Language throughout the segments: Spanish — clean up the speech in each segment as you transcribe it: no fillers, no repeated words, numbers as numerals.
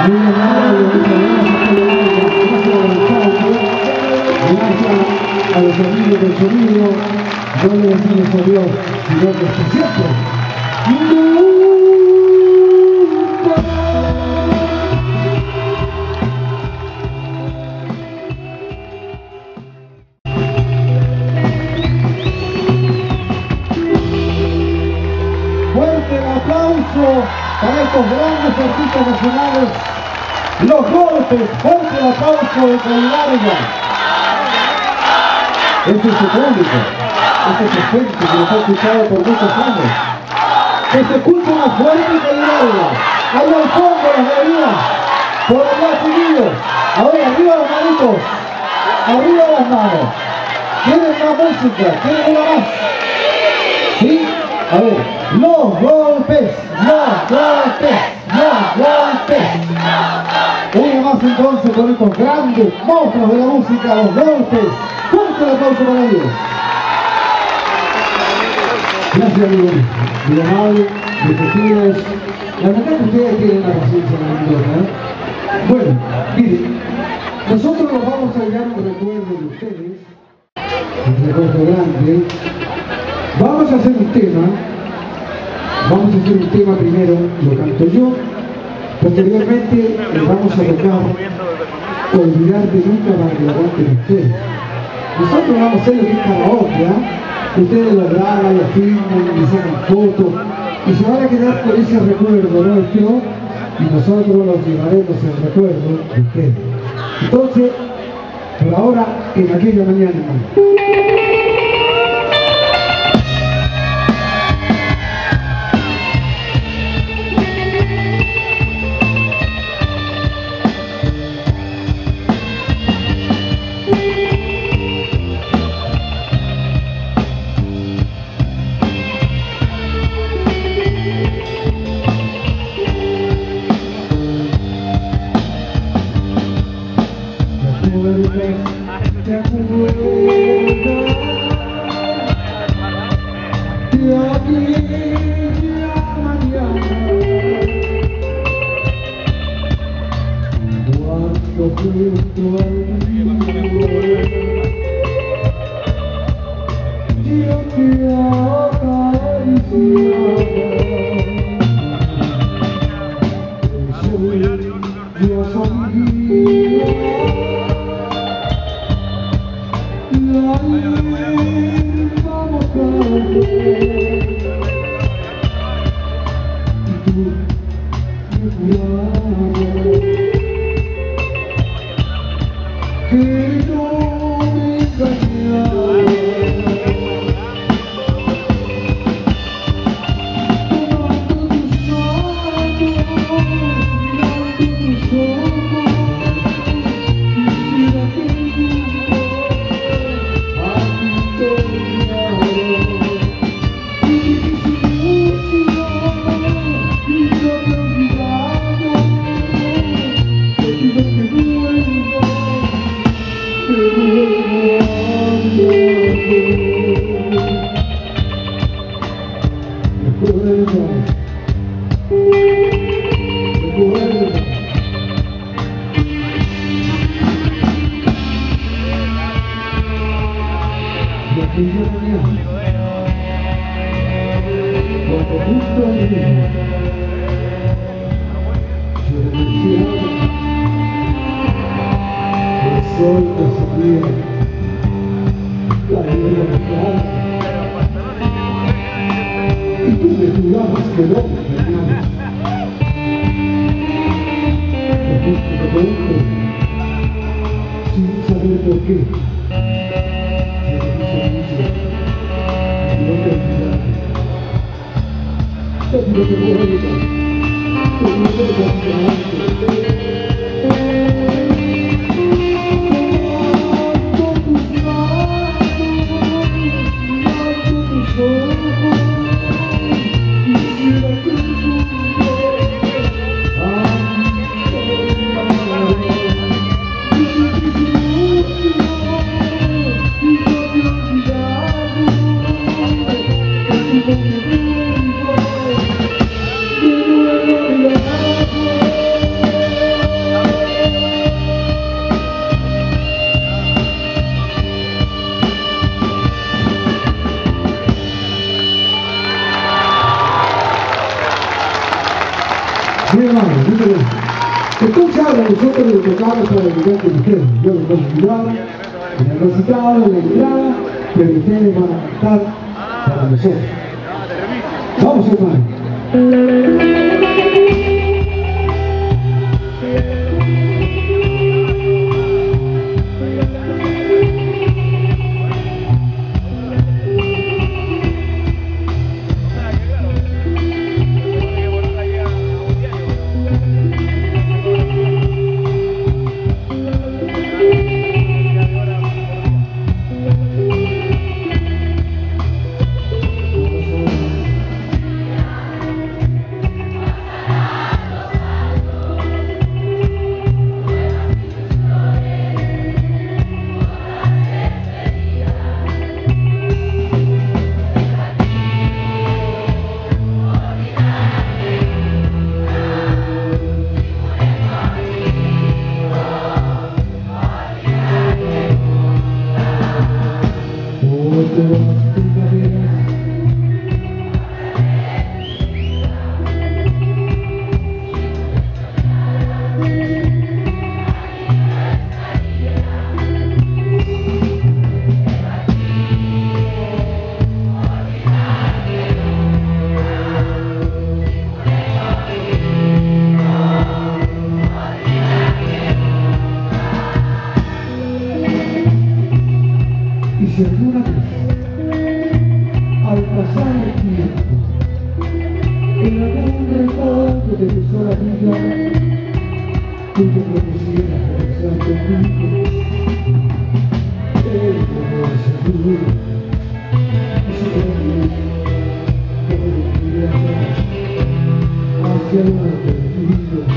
A los amigos del sonido, no le decimos a Dios, sino que siempre. Fuerte el aplauso para estos grandes artistas nacionales. Los Golpes, fuerte el aplauso de Colilarga. Este es su público, este es su gente que nos ha escuchado por muchos años. Que se escuche más fuerte que el larga. Ahí al fondo las alegrías, por allá seguidos. Ahora arriba las manitos, arriba las manos. ¿Quieren más música? ¿Quieren una más? ¿Sí? A ver, los golpes, los golpes, los golpes. Uno más entonces con estos grandes monstruos de la música, los golpes. ¡Fuerte el aplauso para ellos! Gracias, muy amable, muy gentiles. La verdad que ustedes tienen la paciencia maravillosa, ¿eh? Bueno, miren, nosotros nos vamos a llegar un recuerdo de ustedes, un recuerdo grande. Vamos a hacer un tema primero, lo canto yo. Posteriormente vamos a tocar Olvidarte Nunca para que lo canten ustedes. Nosotros vamos a hacer lo que es karaoke, ¿eh? Ustedes lo graban, lo filman, le sacan fotos y se van a quedar con ese recuerdo nuestro y nosotros los llevaremos el recuerdo de ustedes. Entonces, por ahora, en aquella mañana. Mi hermano, entonces ahora nosotros le tocamos a la elegante mujer. Yo les voy a ayudar en el recitado, en la entrada, pero ustedes van a cantar para nosotros. Vamos, hermano. Si alguna vez, al pasar el tiempo, en algún recuerdo de tu sola vida, tú te propusieras regresar conmigo, él te lo aseguro, y si también te volvería atrás, hacia lo perdido.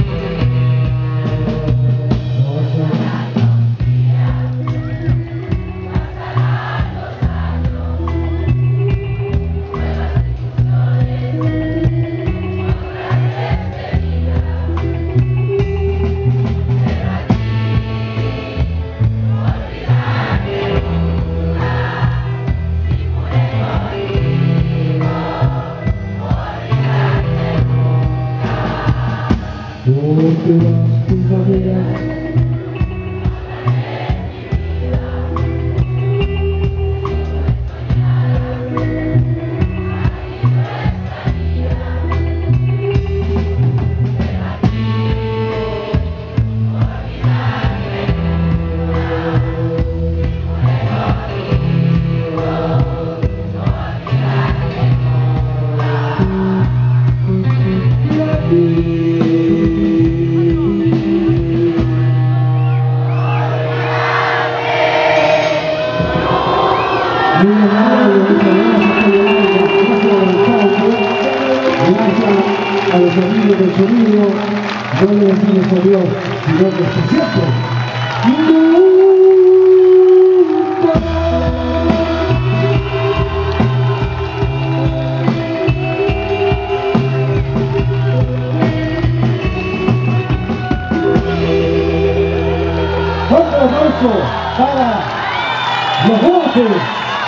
Porque las primaveras a los amigos del sonido, no le decimos a Dios, sino que se siempre. Otro aplauso para los voces.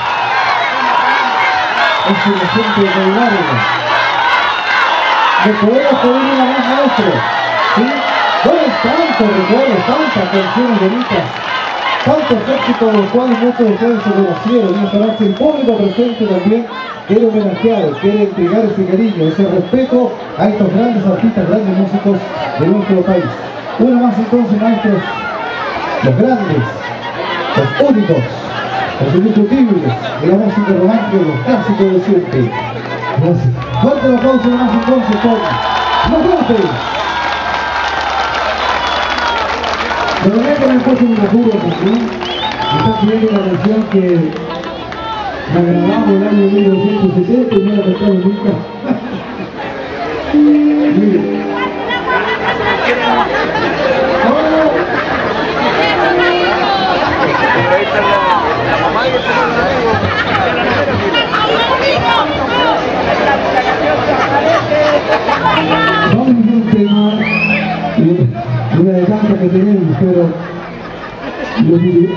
Es un ejemplo de largo. Le podemos pedir una más, maestro, ¿sí? Bueno, tantos recuerdos, tantas canciones bonitas, tantos éxitos de los cuales muchos de ustedes se conocieron, y esta noche el público presente también quiere homenajear, quiere entregar ese cariño, ese respeto a estos grandes artistas, grandes músicos de nuestro país. Uno más entonces, maestros, los grandes, los únicos, los indiscutibles de la música romántica, los clásicos de siempre. Gracias. Fuerte el aplauso más entonces por los golpes. De verdad que me han puesto un apuro también. Me está pidiendo una canción que la grabamos el año 1960 y no la cantamos nunca. Miren. Vamos a un tema, una de tantas que tenemos, pero lo diré.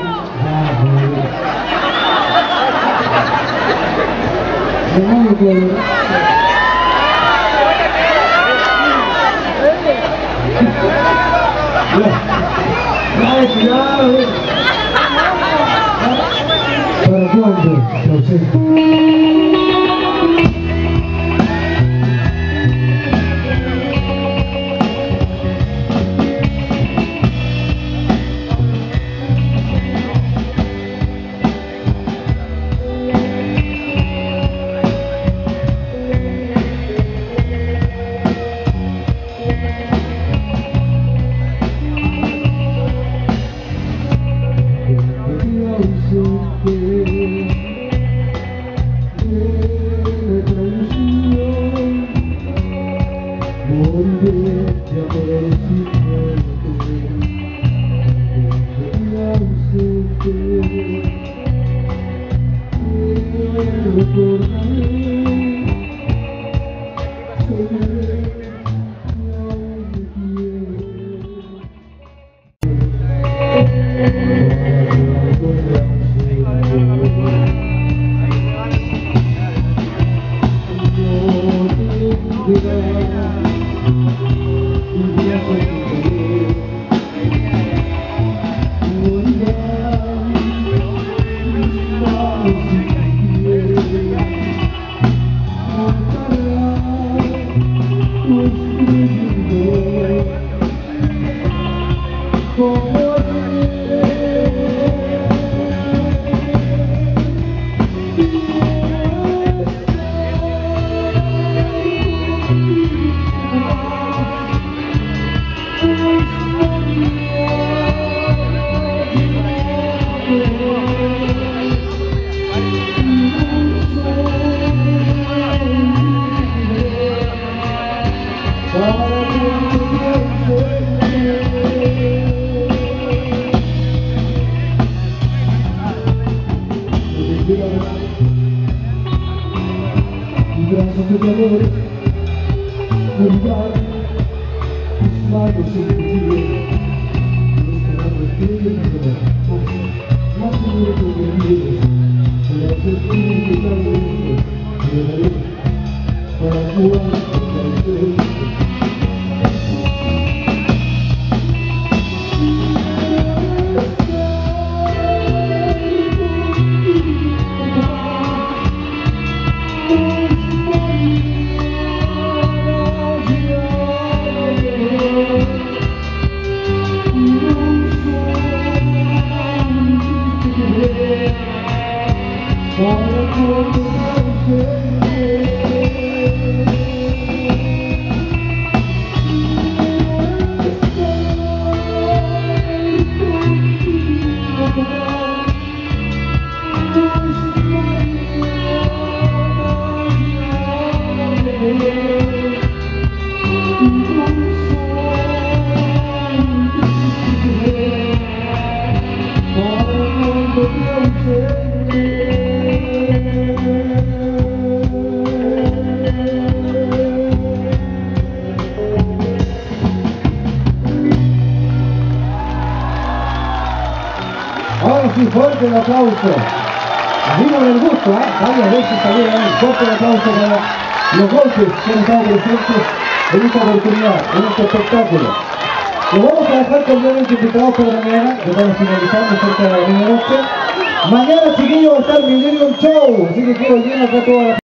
Ahora sí, fuerte el aplauso. Vino del gusto, varias veces salieron. Fuerte el aplauso para los golpes que han estado presentes en esta oportunidad, en este espectáculo. Los vamos a dejar completamente invitados para mañana, que estamos finalizando cerca de la medianoche. Mañana, chiquillos, va a estar Millennium Show, así que quiero llenar acá toda la